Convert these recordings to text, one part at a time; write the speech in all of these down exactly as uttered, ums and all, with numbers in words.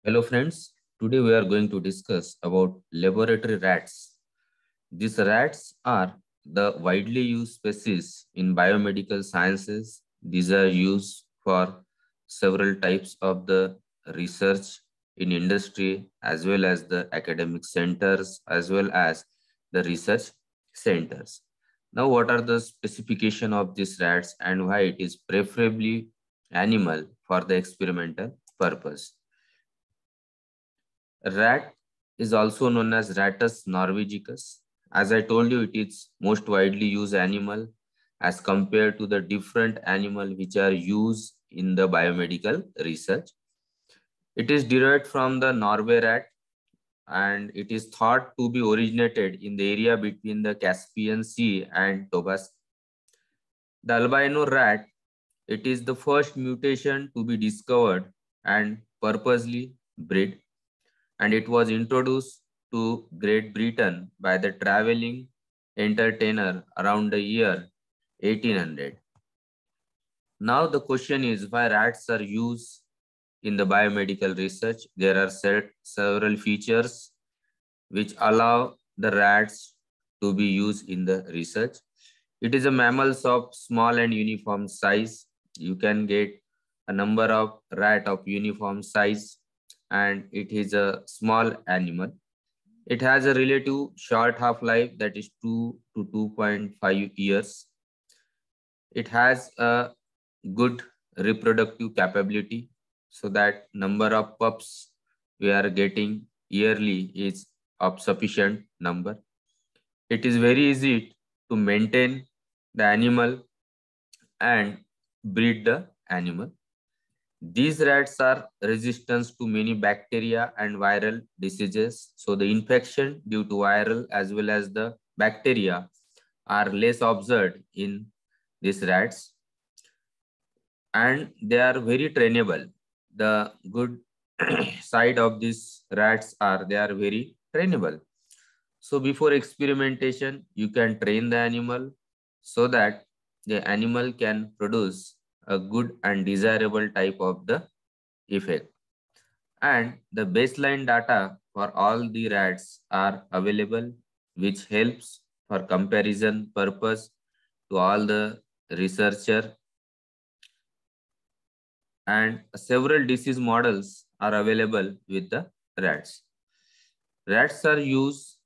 Hello friends, today we are going to discuss about laboratory rats. These rats are the widely used species in biomedical sciences. These are used for several types of the research in industry as well as the academic centers as well as the research centers. Now what are the specification of these rats and why it is preferably animal for the experimental purpose? Rat is also known as Rattus norvegicus. As I told you, it is most widely used animal as compared to the different animal which are used in the biomedical research. It is derived from the Norway rat and it is thought to be originated in the area between the Caspian Sea and Tobago. The albino rat, it is the first mutation to be discovered and purposely bred, and it was introduced to Great Britain by the traveling entertainer around the year eighteen hundred. Now the question is why rats are used in the biomedical research. There are several features which allow the rats to be used in the research. It is a mammals of small and uniform size. You can get a number of rat of uniform size and it is a small animal. It has a relative short half-life that is two to two point five years. It has a good reproductive capability so that number of pups we are getting yearly is of sufficient number. It is very easy to maintain the animal and breed the animal. These rats are resistant to many bacteria and viral diseases. So the infection due to viral as well as the bacteria are less observed in these rats and they are very trainable. The good side of these rats are they are very trainable. So before experimentation, you can train the animal so that the animal can produce a good and desirable type of the effect. And the baseline data for all the rats are available, which helps for comparison purpose to all the researcher. And several disease models are available with the rats. Rats are used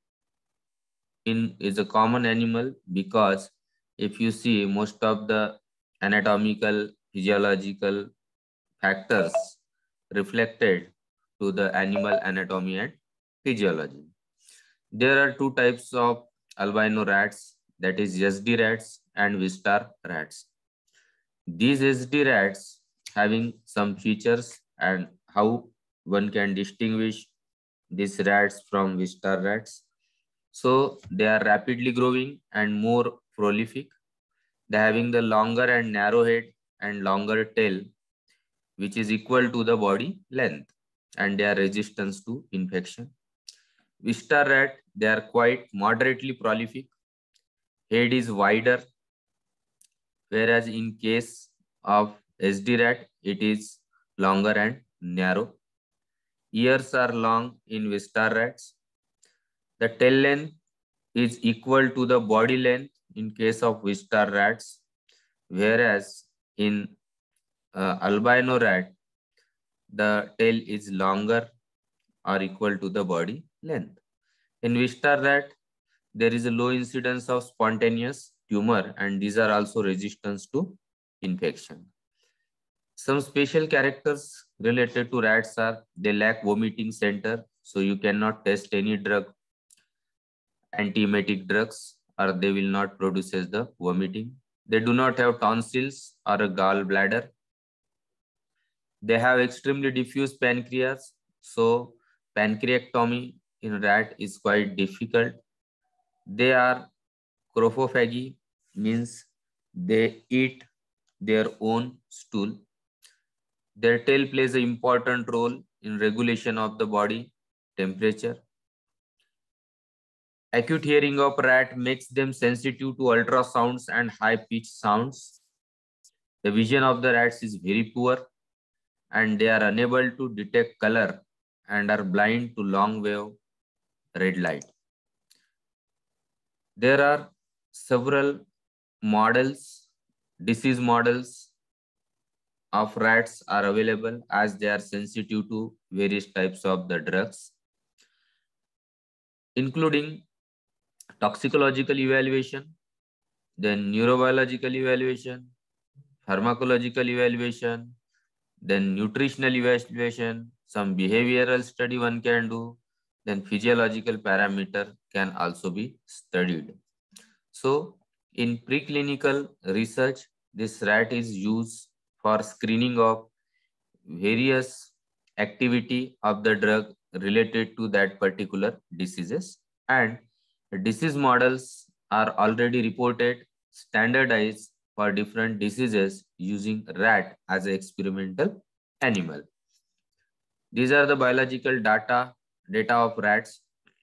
in is a common animal because if you see most of the anatomical physiological factors reflected to the animal anatomy and physiology. There are two types of albino rats, that is S D rats and Wistar rats. These S D rats having some features and how one can distinguish these rats from Wistar rats. So they are rapidly growing and more prolific. They are having the longer and narrow head and longer tail, which is equal to the body length, and they are resistant to infection. Wistar rat, they are quite moderately prolific. Head is wider, whereas in case of S D rat, it is longer and narrow. Ears are long in Wistar rats. The tail length is equal to the body length in case of Wistar rats, whereas in uh, albino rat, the tail is longer or equal to the body length. In Wistar rat, there is a low incidence of spontaneous tumor and these are also resistant to infection. Some special characters related to rats are they lack vomiting center, so you cannot test any drug, antiemetic drugs, or they will not produce the vomiting. They do not have tonsils or a gallbladder. They have extremely diffuse pancreas, so pancreectomy in rat is quite difficult. They are cropophagy, means they eat their own stool. Their tail plays an important role in regulation of the body temperature. Acute hearing of rat makes them sensitive to ultrasounds and high-pitched sounds. The vision of the rats is very poor and they are unable to detect color and are blind to long wave red light. There are several models, disease models of rats are available as they are sensitive to various types of the drugs, including toxicological evaluation, then neurobiological evaluation, pharmacological evaluation, then nutritional evaluation, some behavioral study one can do, then physiological parameter can also be studied. So in preclinical research, this rat is used for screening of various activity of the drug related to that particular diseases, and disease models are already reported, standardized for different diseases using rat as an experimental animal. These are the biological data, data of rats.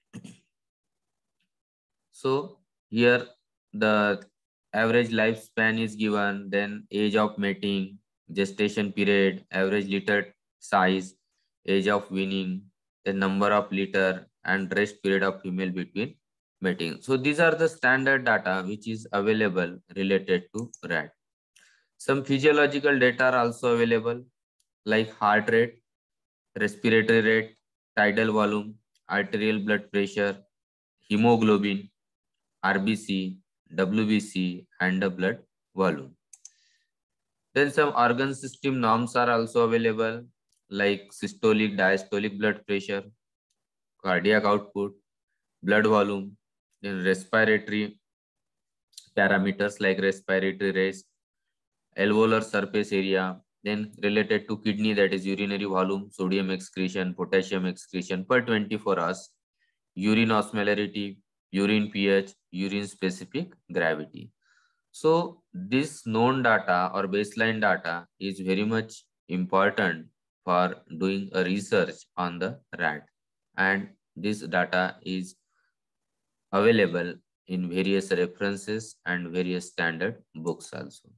So here the average lifespan is given, then age of mating, gestation period, average litter size, age of weaning, the number of litter, and rest period of female between mating. So these are the standard data which is available related to rat. Some physiological data are also available like heart rate, respiratory rate, tidal volume, arterial blood pressure, hemoglobin, R B C, W B C, and the blood volume. Then some organ system norms are also available like systolic, diastolic blood pressure, cardiac output, blood volume, then respiratory parameters like respiratory rate, alveolar surface area, then related to kidney, that is urinary volume, sodium excretion, potassium excretion per twenty-four hours, urine osmolarity, urine pH, urine specific gravity. So this known data or baseline data is very much important for doing a research on the rat, and this data is available in various references and various standard books also.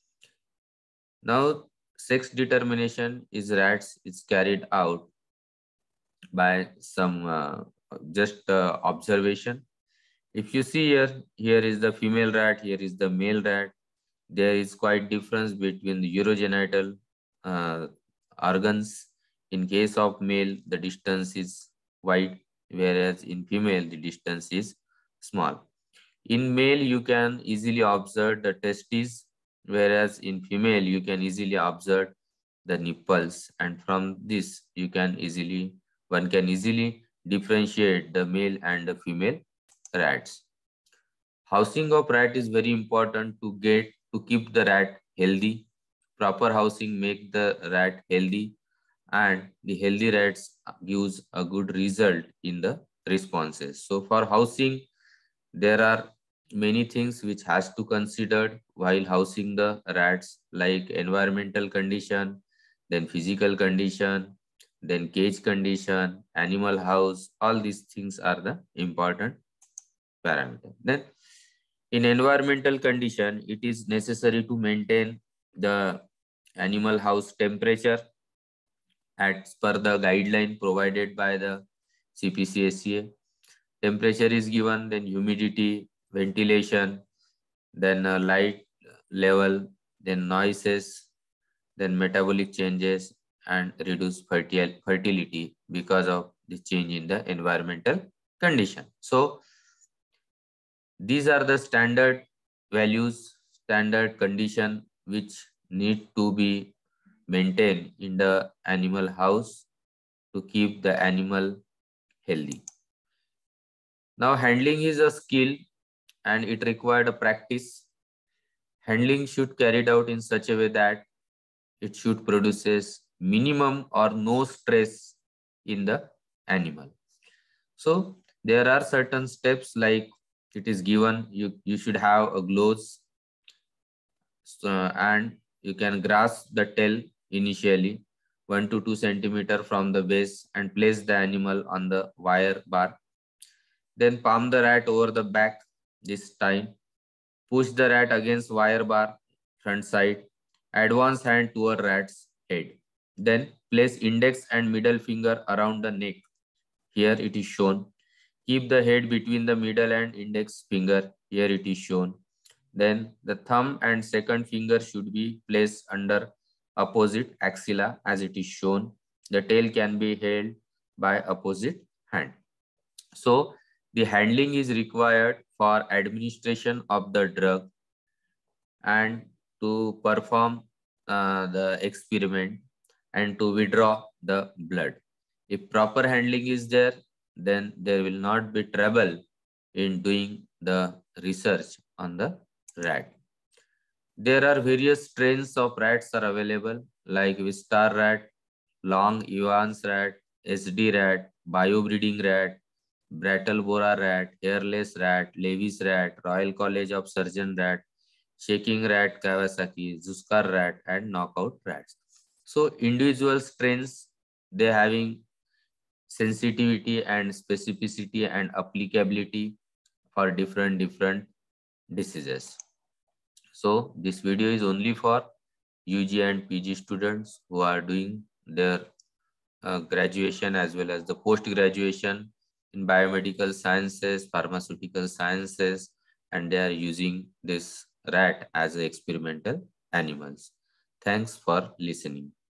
Now, sex determination is rats is carried out by some uh, just uh, observation. If you see here, here is the female rat, here is the male rat. There is quite difference between the urogenital uh, organs. In case of male, the distance is wide, whereas in female, the distance is small. In male, you can easily observe the testes, whereas in female, you can easily observe the nipples, and from this, you can easily, one can easily differentiate the male and the female rats. Housing of rat is very important to get to keep the rat healthy. Proper housing make the rat healthy, and the healthy rats gives a good result in the responses. So for housing, there are many things which has to consider while housing the rats, like environmental condition, then physical condition, then cage condition, animal house. All these things are the important parameter. Then in environmental condition, it is necessary to maintain the animal house temperature as per the guideline provided by the C P C S C A. Temperature is given, then humidity, ventilation, then uh, light level, then noises, then metabolic changes, and reduce fertil fertility because of the change in the environmental condition. So these are the standard values, standard condition which need to be maintained in the animal house to keep the animal healthy. Now handling is a skill and it required a practice. Handling should carried out in such a way that it should produces minimum or no stress in the animal. So there are certain steps like it is given, you, you should have a gloves uh, and you can grasp the tail initially one to two centimeter from the base and place the animal on the wire bar. Then palm the rat over the back this time. Push the rat against wire bar front side. Advance hand toward rat's head. Then Place index and middle finger around the neck. Here it is shown. Keep the head between the middle and index finger. Here it is shown. Then the thumb and second finger should be placed under opposite axilla as it is shown. The tail can be held by opposite hand. So the handling is required for administration of the drug and to perform uh, the experiment and to withdraw the blood. If proper handling is there, then there will not be trouble in doing the research on the rat. There are various strains of rats are available like Wistar rat, Long Evans rat, S D rat, biobreeding rat, Brattleboro rat, hairless rat, Levis rat, Royal College of Surgeon rat, shaking rat, Kawasaki, Zuskar rat, and knockout rats. So individual strains, they having sensitivity and specificity and applicability for different different diseases. So this video is only for U G and P G students who are doing their uh, graduation as well as the post graduation in biomedical sciences, pharmaceutical sciences, and they are using this rat as experimental animals. Thanks for listening.